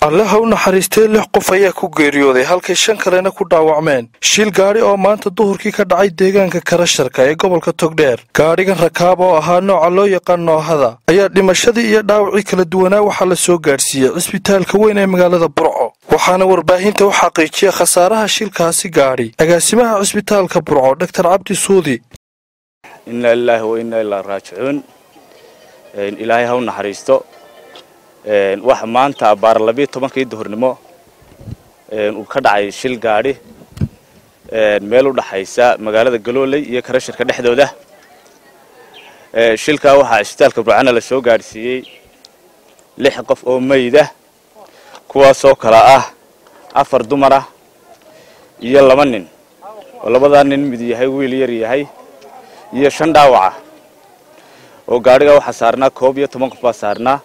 الله ha u naxariistay 6 qof ayaa ku geeriyooday halkay 5 kalena ku dhaawacmeen shil gaari oo maanta duhurkii ka dhacay deegaanka Karasharka ee gobolka Togdheer gaarigan rakaab oo ahaa nooca loo yaqaan noohada ayaa dhimashadii iyo dhaawacii kala duwanaa waxa la soo gaarsiiyay cisbitaalka weyn ee magaalada Burco waxaana warbaahinta u xaqiijiyay khasaaraha shilkaasi gaari agaasimaha cisbitaalka Burco Dr. Cabdi Suudi inna lillahi wa inna ilayhi raaji'uun ilaahay ha u naxariisto waxa maanta baar 12 duhurnimo uu ka dhacay shil gaari meel u dhaxaysa magaalada Galooley iyo Karasharka dhexdooda shilka waxa cisbitaalka Burco la soo gaarsiiyay 6 qof oo meeyda kuwaas oo kala ah 4 dumar ah iyo 2 nin oo labada nin mid yahay wiil yar yahay iyo 5 dhaawac oo gaariga waxa saarnaa 11 qof baa saarnaa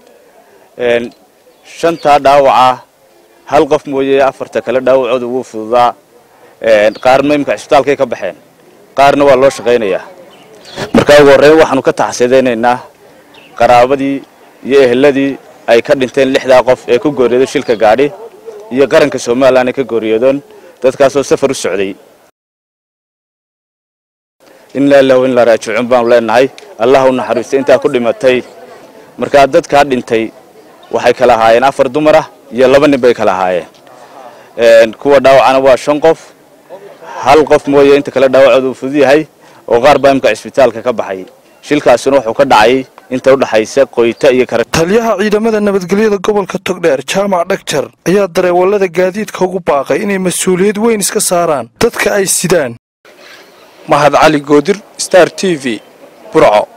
shanta dhaawaca hal qof mooyee afarta kale dhaawacooda uu fududaa qaarna imka cisbitaalka ka baxeen qaarna waa loo shaqeynayaa marka ugu horeyn waxaanu ka taxsiideynaa qaraabadii iyo eheladii ay ka dhinteen 6 qof ee ku geeriyooday shilka gaari iyo qaranka Soomaaliland ka geeriyoodeen dadkaas oo safar u socday inna lillahi wa inna ilayhi raaji'uun baan leenahay Allah u naxariisto inta ku dhimatay marka dadka dhintay waxay kala haayeen 4 dumar ah iyo 2 nin bay kala haayeen kuwa dhaawacana waa 5 qof hal qof mooyee inta kala dhaawacoodu fudud yahay oo qaar baa imka cisbitaalka ka baxay shilkaasuna wuxuu ka dhacay inta u dhaxaysa Qoyta iyo taliyaha ciidamada nabadgelyada gobolka Togdheer Jaamac Dhagjar ayaa dareewalada gaadiidka ugu baaqay inay mas'uuliyad weyn iska saaraan dadka ay sidaan Mahad Cali Goodir Star TV Burco